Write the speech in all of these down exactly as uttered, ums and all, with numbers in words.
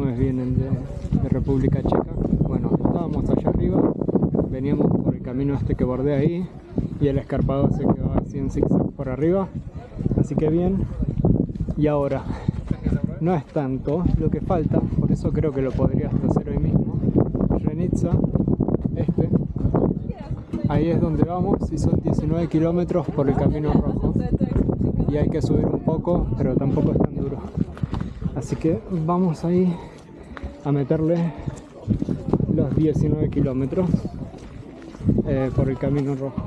vez vienen de, de República Checa. Bueno, estábamos allá arriba, veníamos por el camino este que bordea ahí y el escarpado se quedó así en zigzag por arriba, así que bien. Y ahora no es tanto lo que falta, por eso creo que lo podrías hacer hoy mismo. Renitsa, este, ahí es donde vamos y son diecinueve kilómetros por el camino rojo y hay que subir un poco, pero tampoco es tan duro, así que vamos ahí a meterle los diecinueve kilómetros eh, por el camino rojo.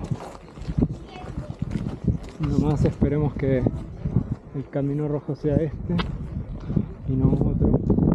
Nomás esperemos que el camino rojo sea este y no otro,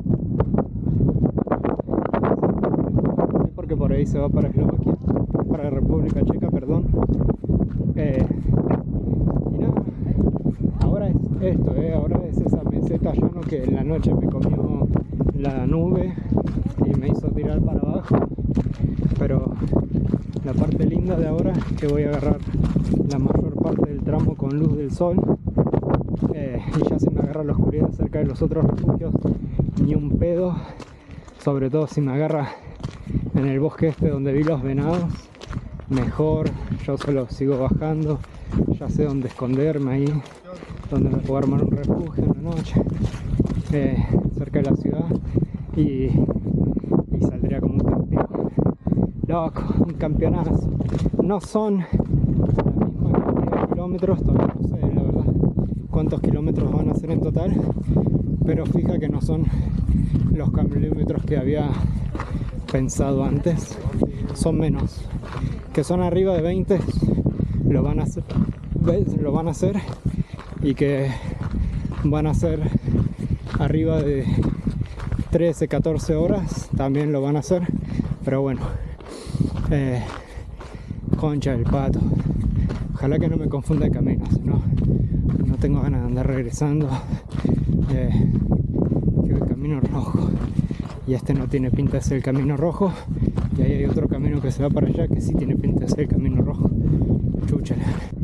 sí, porque por ahí se va para Eslovaquia, para República Checa, perdón. Eh, y nada, ahora es esto, eh, ahora es esa meseta llano que en la noche me comió la nube y me hizo tirar para abajo, pero la parte linda de ahora es que voy a agarrar la mayor parte del tramo con luz del sol. Eh, y ya si me agarra la oscuridad cerca de los otros refugios, ni un pedo, sobre todo si me agarra en el bosque este donde vi los venados, mejor. Yo solo sigo bajando, ya sé dónde esconderme ahí, donde me puedo armar un refugio en la noche, eh, cerca de la ciudad, y, y saldría como un campeón. Loco, un campeonazo. No son la misma cantidad de kilómetros, todavía no sé la verdad cuántos kilómetros van a hacer en total, pero fija que no son los kilómetros que había pensado antes, son menos, que son arriba de veinte, lo van a hacer, lo van a hacer y que van a ser arriba de trece, catorce horas, también lo van a hacer, pero bueno, eh, concha del pato, ojalá que no me confunda de camino, no. No tengo ganas de andar regresando. Eh, que el camino rojo y este no tiene pinta de ser el camino rojo, y ahí hay otro camino que se va para allá que sí tiene pinta de ser el camino rojo. Chúchale.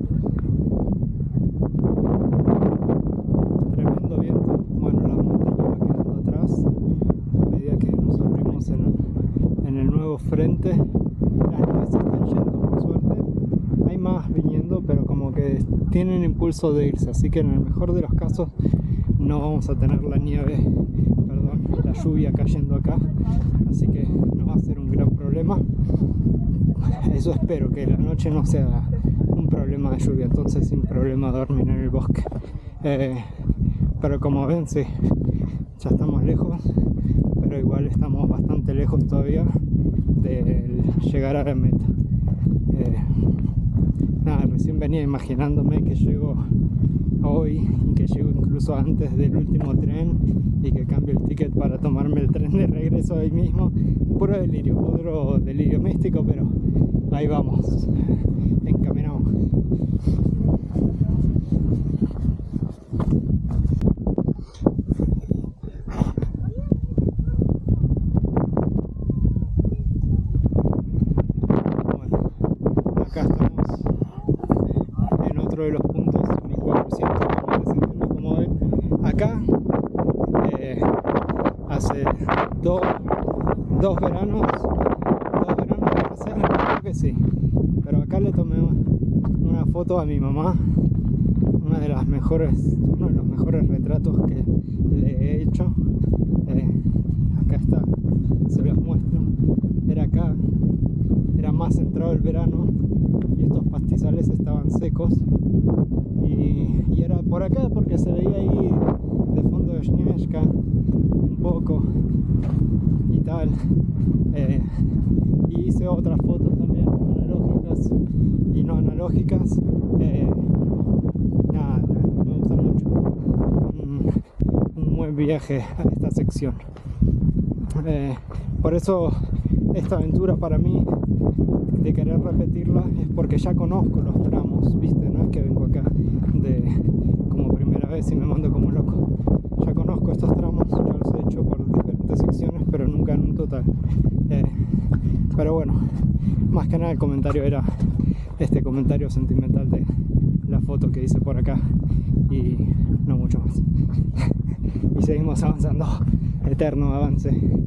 Tremendo viento. Bueno, la montaña va quedando atrás a medida que nos abrimos en, en el nuevo frente. Las nubes se están yendo, por suerte. Hay más viniendo, pero como que tienen impulso de irse, así que en el mejor de los casos no vamos a tener la nieve, perdón, la lluvia cayendo acá, así que no va a ser un gran problema. Eso espero, que la noche no sea un problema de lluvia, entonces sin problema dormir en el bosque. Eh, pero como ven, sí, ya estamos lejos, pero igual estamos bastante lejos todavía de llegar a la meta. Eh, Nada, recién venía imaginándome que llego hoy y que llego incluso antes del último tren y que cambio el ticket para tomarme el tren de regreso hoy mismo. Puro delirio, puro delirio místico, pero ahí vamos, encaminamos. Bueno, acá estamos en otro de los puntos, mil cuatrocientos, como ven. Acá eh, hace dos, dos veranos, dos veranos de paseo, creo que sí, pero acá le tomé una foto a mi mamá, una de las mejores, uno de los mejores retratos que le he hecho. Eh, acá está, se los muestro. Era acá, era más entrado el verano y estos pastizales estaban secos, y, y era por acá porque se veía ahí de fondo de Snezhka un poco y tal. Eh, y hice otras fotos también analógicas y no analógicas. Eh, nada, me gusta mucho. Un, un buen viaje a esta sección. Eh, por eso esta aventura para mí, de querer repetirla, es porque ya conozco los tramos, ¿viste? No es que vengo acá de como primera vez y me mando como loco. Ya conozco estos tramos, ya los he hecho por diferentes secciones, pero nunca en un total. Eh, pero bueno, más que nada el comentario era este comentario sentimental de la foto que hice por acá y no mucho más. Y seguimos avanzando. eterno avance.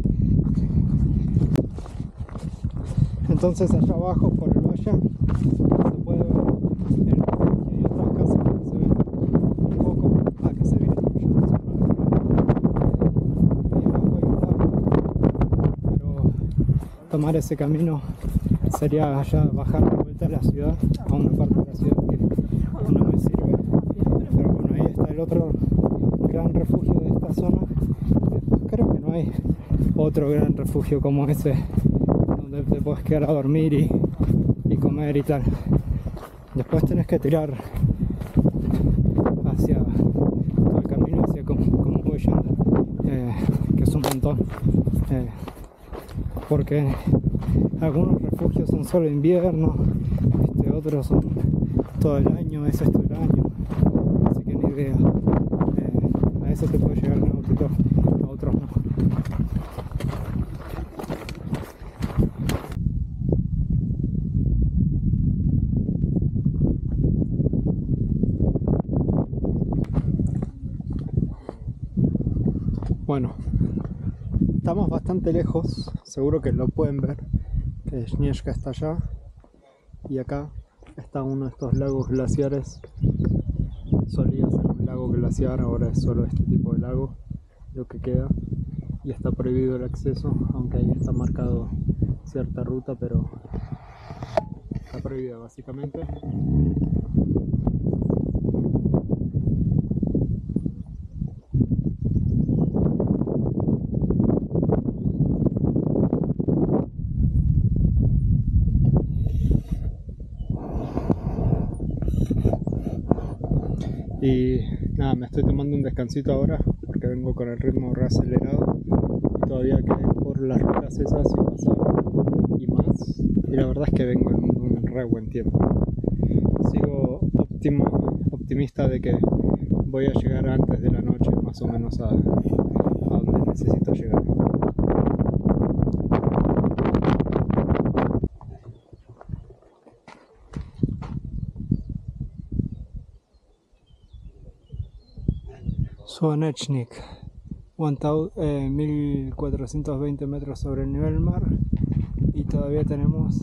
Entonces allá abajo por el valle se puede ver el refugio y otras casas que se ven un poco. Ah, que se viene, yo no sé nada. Ahí abajo hay un lago, pero tomar ese camino sería allá bajar de vuelta a la ciudad, a una parte de la ciudad que no me sirve. Pero bueno, ahí está el otro gran refugio de esta zona. Después creo que no hay otro gran refugio como ese donde te puedes quedar a dormir y, y comer y tal. Después tenés que tirar hacia todo el camino, hacia como, como voy yendo, eh, que es un montón, eh, porque algunos refugios son solo invierno, ¿viste? Otros son todo el año, ese es todo el año, así que ni idea. Eh, a eso te puede llegar en autito, a otros no. Bueno, estamos bastante lejos, seguro que lo pueden ver, que Śnieżka está allá y acá está uno de estos lagos glaciares. Solía ser un lago glaciar, ahora es solo este tipo de lago lo que queda y está prohibido el acceso, aunque ahí está marcado cierta ruta, pero está prohibida básicamente. Y nada, me estoy tomando un descansito ahora porque vengo con el ritmo reacelerado. Todavía quedé por las rutas esas y pasar y más. Y la verdad es que vengo en un, un re buen tiempo. Sigo óptimo, optimista de que voy a llegar antes de la noche, más o menos a, a donde necesito llegar. Słonecznik, mil cuatrocientos veinte metros sobre el nivel del mar, y todavía tenemos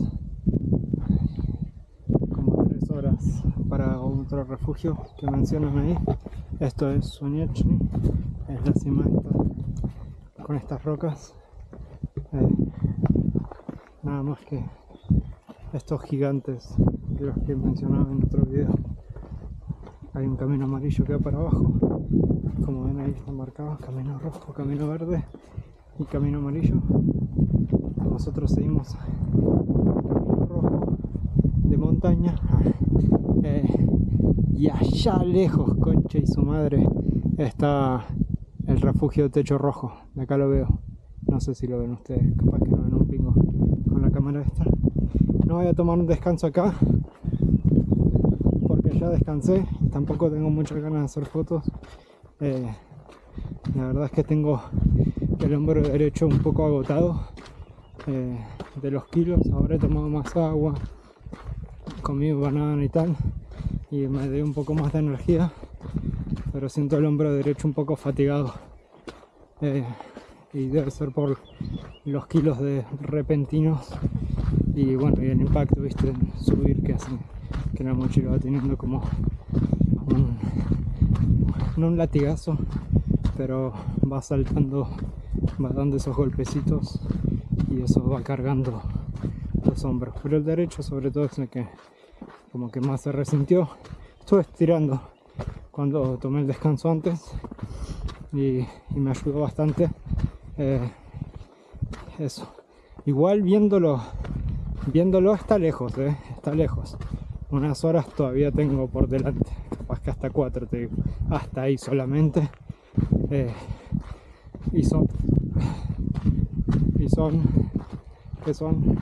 como tres horas para otro refugio que mencionan ahí. Esto es Słonecznik, es la cima esta, con estas rocas, eh, nada más que estos gigantes de los que mencionaba en otro video. Hay un camino amarillo que va para abajo, como ven ahí están marcados: camino rojo, camino verde y camino amarillo. Nosotros seguimos camino rojo de montaña, eh, y allá lejos, concha y su madre, está el refugio de techo rojo. De acá lo veo, no sé si lo ven ustedes, capaz que no ven un pingo con la cámara esta. No voy a tomar un descanso acá porque ya descansé, tampoco tengo muchas ganas de hacer fotos. Eh, la verdad es que tengo el hombro derecho un poco agotado eh, de los kilos. Ahora he tomado más agua, comí banana y tal, y me dio un poco más de energía, pero siento el hombro derecho un poco fatigado, eh, y debe ser por los kilos de repentinos y bueno, y el impacto, viste, subir, que hace que la mochila va teniendo como un, no un latigazo, pero va saltando, va dando esos golpecitos y eso va cargando los hombros. Pero el derecho sobre todo es el que como que más se resintió. Estuve estirando cuando tomé el descanso antes y, y me ayudó bastante, eh, eso. Igual viéndolo viéndolo está lejos, eh, está lejos. Unas horas todavía tengo por delante, capaz que hasta cuatro, te digo, hasta ahí solamente. Eh, y son, y son, ¿qué son?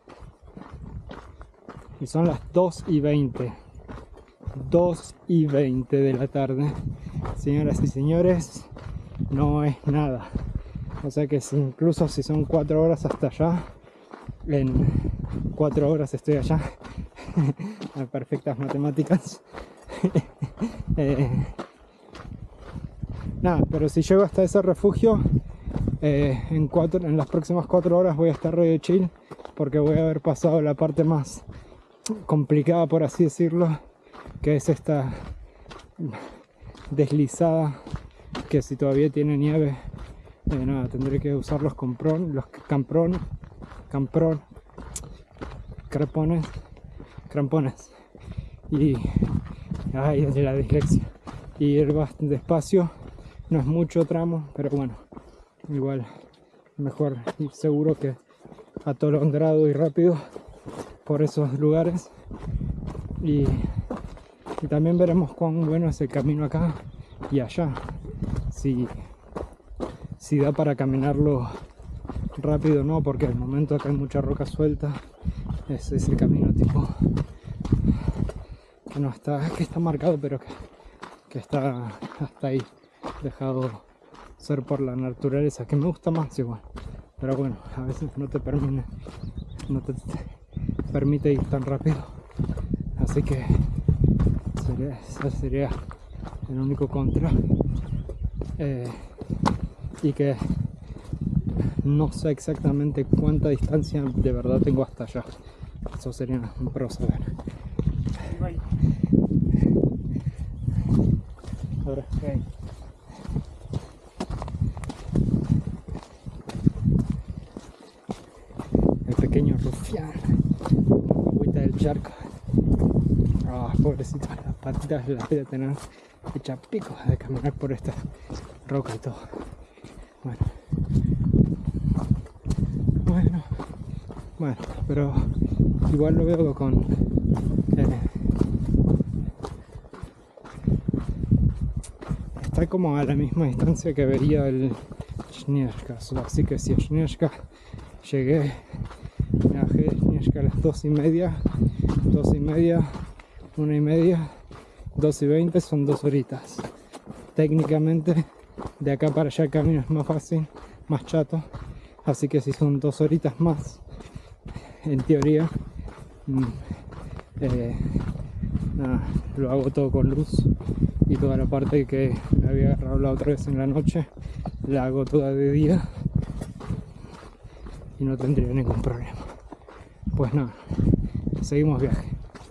Y son las dos y veinte, dos y veinte de la tarde, señoras y señores, no es nada. O sea que si, incluso si son cuatro horas hasta allá, en cuatro horas estoy allá. Perfectas matemáticas. eh, nada, pero si llego hasta ese refugio eh, en, cuatro, en las próximas cuatro horas voy a estar re chill, porque voy a haber pasado la parte más complicada, por así decirlo, que es esta deslizada, que si todavía tiene nieve, eh, nada, tendré que usar los comprón, los camprón, camprón, crepones, crampones y ay, de la dislexia, y ir bastante despacio. No es mucho tramo, pero bueno, igual mejor ir seguro que atolondrado y rápido por esos lugares. Y, y también veremos cuán bueno es el camino acá y allá, si, si da para caminarlo rápido o no, porque al momento acá hay mucha roca suelta. Es ese camino tipo que no está, que está marcado, pero que, que está hasta ahí dejado ser por la naturaleza, que me gusta más igual, pero bueno, a veces no te permite no te, te permite ir tan rápido, así que sería, ese sería el único contra, eh, y que no sé exactamente cuánta distancia de verdad tengo hasta allá. Eso sería un pro saber. Ahora, okay. El pequeño rufián, agüita del charco. Ah, oh, pobrecito, las patitas las voy a tener hecha pico de caminar por esta roca y todo. Bueno, bueno, bueno, pero igual lo veo con eh, está como a la misma distancia que vería el Śnieżka, así que si a Śnieżka llegué, me bajé de Śnieżka a las dos y media, dos y media, una y media, dos y veinte, son dos horitas. Técnicamente de acá para allá el camino es más fácil, más chato, así que si son dos horitas más, en teoría, eh, nada, lo hago todo con luz, y toda la parte que me había agarrado la otra vez en la noche la hago toda de día y no tendría ningún problema. Pues nada, seguimos viaje.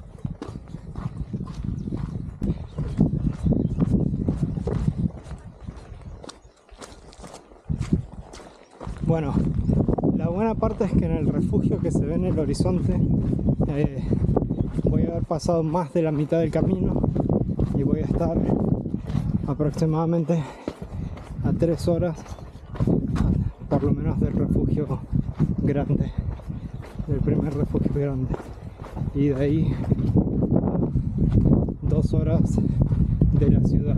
Bueno, la buena parte es que en el refugio que se ve en el horizonte eh, voy a haber pasado más de la mitad del camino y voy a estar aproximadamente a tres horas por lo menos del refugio grande, del primer refugio grande, y de ahí a dos horas de la ciudad.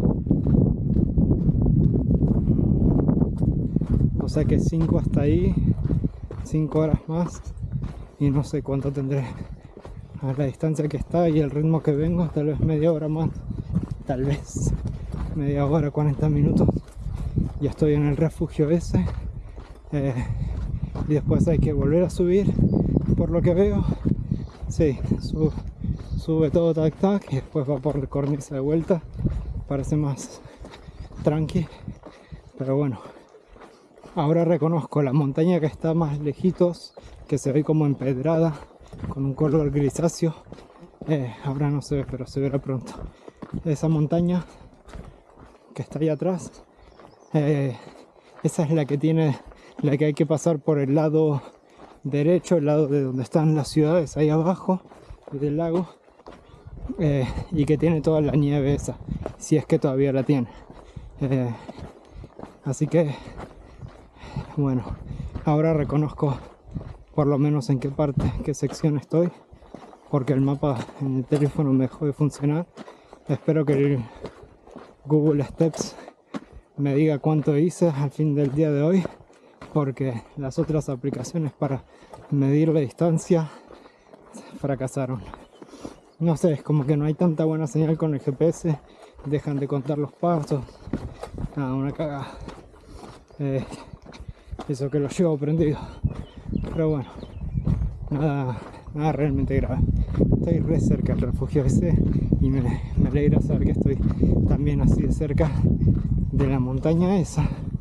O sea que cinco hasta ahí, cinco horas más, y no sé cuánto tendré a la distancia que está y el ritmo que vengo, tal vez media hora más, tal vez media hora, cuarenta minutos, ya estoy en el refugio ese, eh, y después hay que volver a subir, por lo que veo. Sí, sube, sube todo tac tac y después va por cornisa de vuelta, parece más tranqui, pero bueno. Ahora reconozco la montaña que está más lejitos, que se ve como empedrada, con un color grisáceo. Eh, ahora no se ve, pero se verá pronto. Esa montaña que está ahí atrás, eh, esa es la que tiene, la que hay que pasar por el lado derecho, el lado de donde están las ciudades, ahí abajo del lago, eh, y que tiene toda la nieve esa, si es que todavía la tiene. Eh, así que bueno, ahora reconozco por lo menos en qué parte, qué sección estoy, porque el mapa en el teléfono me dejó de funcionar. Espero que el Google Steps me diga cuánto hice al fin del día de hoy, porque las otras aplicaciones para medir la distancia fracasaron. No sé, es como que no hay tanta buena señal con el G P S, dejan de contar los pasos. Nada, una cagada. Eh, eso que lo llevo prendido, pero bueno, nada, nada realmente grave. Estoy re cerca del refugio ese y me, me alegra saber que estoy también así de cerca de la montaña esa,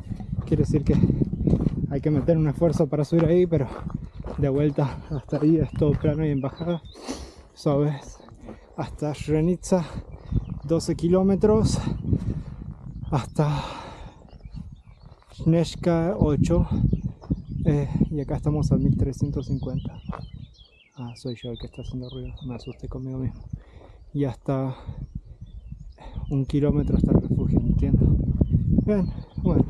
quiere decir que hay que meter un esfuerzo para subir ahí, pero de vuelta hasta ahí es todo plano y en bajada. Subes hasta Srebrenica, doce kilómetros, hasta Snezhka ocho, eh, y acá estamos a mil trescientos cincuenta. Ah, soy yo el que está haciendo ruido, me asusté conmigo mismo. Y hasta un kilómetro hasta el refugio, entiendo. Bien, bueno,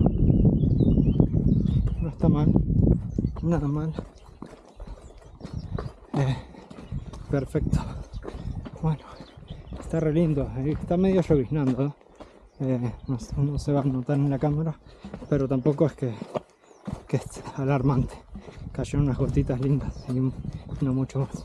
no está mal, nada mal. Eh, perfecto. Bueno, está re lindo, está medio lloviznando, ¿eh? Eh, no, no se va a notar en la cámara, pero tampoco es que, que es alarmante. Cayeron unas gotitas lindas y no mucho más.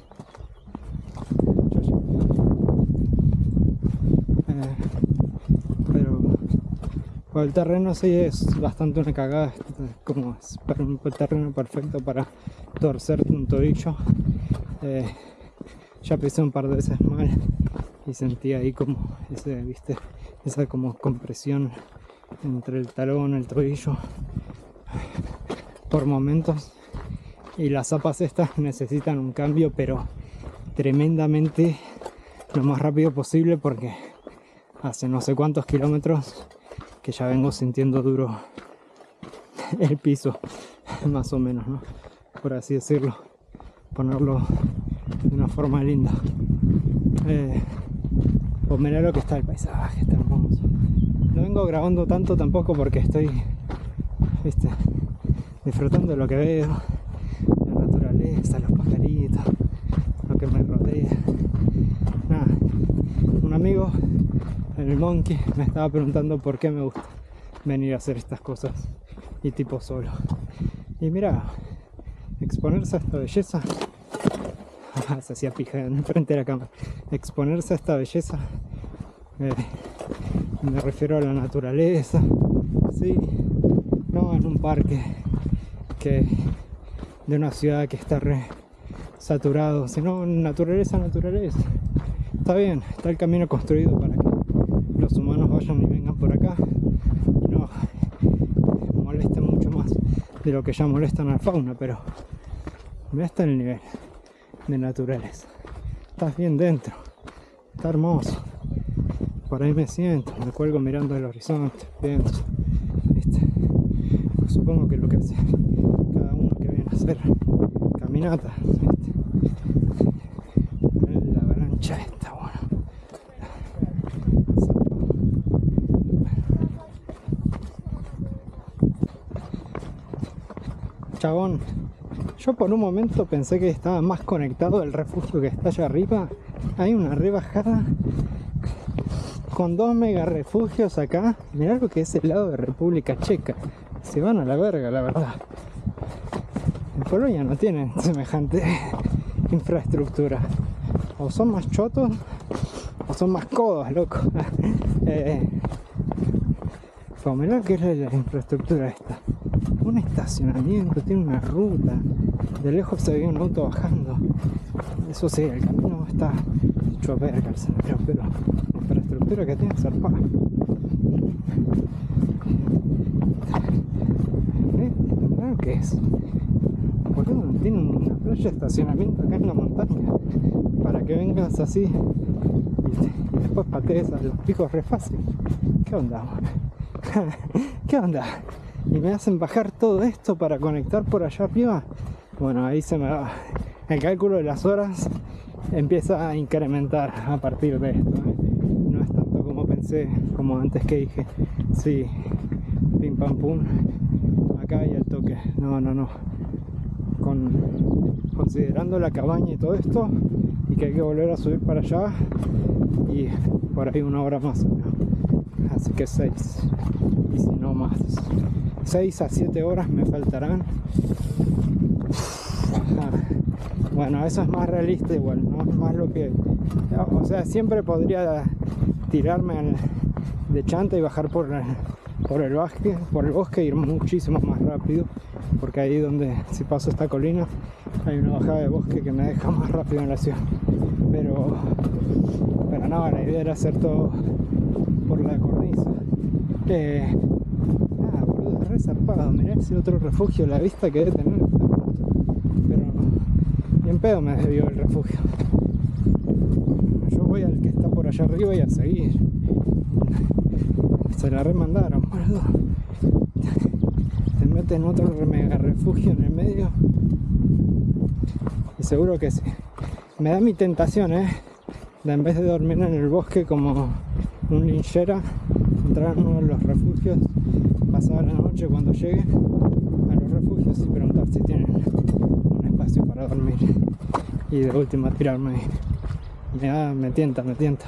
Eh, pero por el terreno sí es bastante una cagada, como es un terreno perfecto para torcerte un tobillo. Eh, ya pisé un par de veces mal y sentí ahí como ese, viste, esa como compresión entre el talón y el tobillo por momentos, y las zapas estas necesitan un cambio, pero tremendamente lo más rápido posible, porque hace no sé cuántos kilómetros que ya vengo sintiendo duro el piso, más o menos, ¿no? Por así decirlo, ponerlo de una forma linda. Eh, pues mirá lo que está el paisaje, está hermoso. No vengo grabando tanto tampoco porque estoy, viste, disfrutando de lo que veo, la naturaleza, los pajaritos, lo que me rodea. Nada, un amigo, el Monkey, me estaba preguntando por qué me gusta venir a hacer estas cosas y tipo solo. Y mira, exponerse a esta belleza, se hacía pija en frente de la cámara, exponerse a esta belleza, eh, me refiero a la naturaleza, sí, no en un parque que de una ciudad que está re saturado, sino naturaleza, naturaleza. Está bien, está el camino construido para que los humanos vayan y vengan por acá y no molesten mucho más de lo que ya molestan a la fauna, pero mira, está el nivel de naturaleza. Estás bien dentro, está hermoso. Por ahí me siento, me cuelgo mirando el horizonte, pienso, ¿viste? Pues supongo que lo que hace cada uno que viene a hacer caminata, ¿viste? La avalancha esta, bueno. Chabón, yo por un momento pensé que estaba más conectado al refugio que está allá arriba. Hay una rebajada con dos mega refugios acá. Mirá lo que es el lado de República Checa. Se van a la verga, la verdad. En Polonia no tienen semejante infraestructura. O son más chotos o son más codos, loco. eh, pues mirá que es la infraestructura esta. Un estacionamiento, tiene una ruta. De lejos se ve un auto bajando. Eso sí, el camino está hecho a verga, pero, pero la infraestructura que tiene zarpada. ¿Eh? Mirá lo que es. Boludo, tiene una playa de estacionamiento acá en la montaña. Para que vengas así y, y después patees a los picos re fácil. ¿Qué onda? ¿Qué onda? Y me hacen bajar todo esto para conectar por allá arriba. Bueno, ahí se me va. El cálculo de las horas empieza a incrementar a partir de esto, ¿eh? No es tanto como pensé, como antes que dije, sí, pim pam pum, acá y al toque. No, no, no. Con, considerando la cabaña y todo esto, y que hay que volver a subir para allá, y por ahí una hora más, ¿no? Así que seis, y si no más, seis a siete horas me faltarán. Bueno, eso es más realista igual, no es más lo que... O sea, siempre podría tirarme al, de chanta y bajar por, la, por el bosque, por el bosque e ir muchísimo más rápido, porque ahí donde, si paso esta colina, hay una bajada de bosque que me deja más rápido en la ciudad. Pero, pero no, la idea era hacer todo por la cornisa. Eh, nada, boludo, re re zarpado. Mirá ese otro refugio, la vista que debe tener. Pero no, ni en pedo me desvió el refugio. Yo voy al que está por allá arriba y a seguir. Se la remandaron, boludo. Te meten otro mega refugio en el medio. Y seguro que sí. Me da mi tentación, eh, de en vez de dormir en el bosque como un linchera, entrar en uno de los refugios, pasar la noche cuando llegue a los refugios y preguntar si tienen un espacio para dormir. Y de última tirarme ahí. Me da, me tienta, me tienta.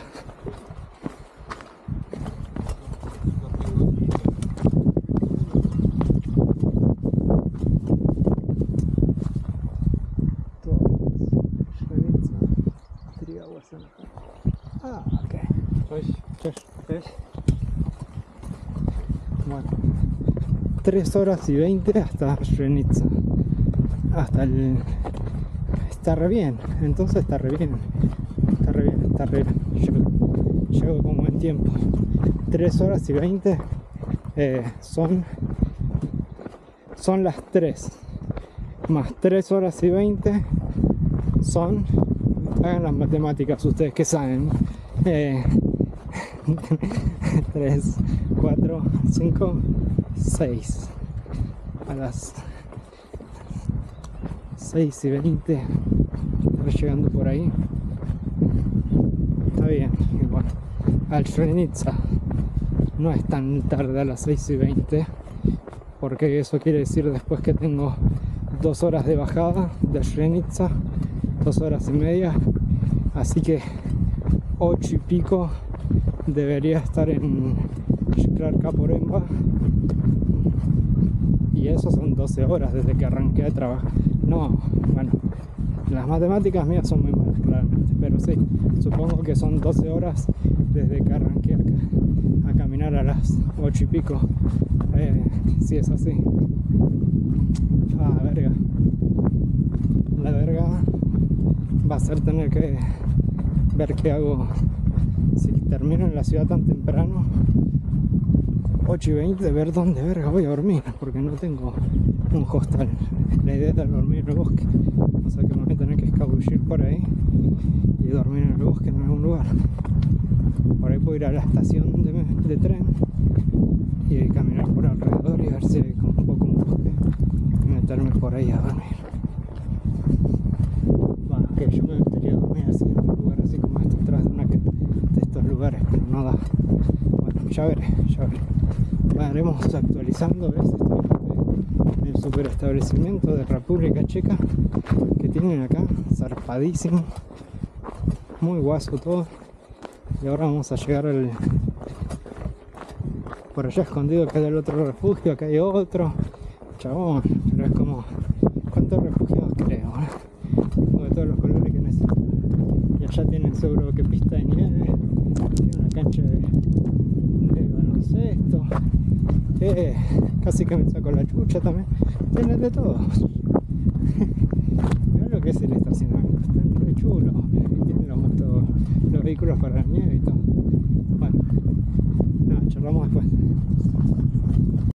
Ah, ok. Bueno, tres horas y veinte hasta Srebrenica. Hasta el... Está re bien, entonces está re bien. Está re bien, está re bien. Llego, llego con buen tiempo. tres horas y veinte eh, son... Son las tres. Más tres horas y veinte son... Hagan las matemáticas ustedes que saben. Eh, tres, cuatro, cinco, seis. A las seis y veinte estoy llegando por ahí. Está bien. Y bueno, al Srebrenica no es tan tarde a las seis y veinte, porque eso quiere decir después que tengo dos horas de bajada de Srebrenica, dos horas y media, así que ocho y pico debería estar en Shklar-Caporemba, y eso son doce horas desde que arranqué a trabajar. No, bueno, las matemáticas mías son muy malas, claramente, pero sí, supongo que son doce horas desde que arranqué a, a caminar a las ocho y pico, eh, si es así. Ah, verga. La verga va a ser tener que ver qué hago si termino en la ciudad tan temprano, ocho y veinte, ver dónde verga voy a dormir, porque no tengo un hostal. La idea era dormir en el bosque, o sea que me voy a tener que escabullir por ahí y dormir en el bosque en algún lugar. Por ahí puedo ir a la estación de, de tren y caminar por alrededor y ver si hay un poco un bosque y meterme por ahí a dormir. Bueno, que yo me gustaría dormir así en un lugar así como este, atrás de, una, de estos lugares, pero no da. Bueno, ya veré, ya veré. Estaremos actualizando, ¿ves? Este, el super establecimiento de República Checa que tienen acá, zarpadísimo, muy guaso todo. Y ahora vamos a llegar al... por allá escondido que hay el otro refugio, acá hay otro, chabón, pero es como... ¿Cuántos refugios creo? ¿Eh? De todos los colores que necesitan. Y allá tienen seguro que pista de nieve, tiene una cancha de, de baloncesto, eh, casi que me saco la chucha también, tienen de todo. Mirá lo que es el estacionamiento, están re chulos, tienen los, motos, los vehículos para la nieve y todo. Bueno, nada, charlamos después.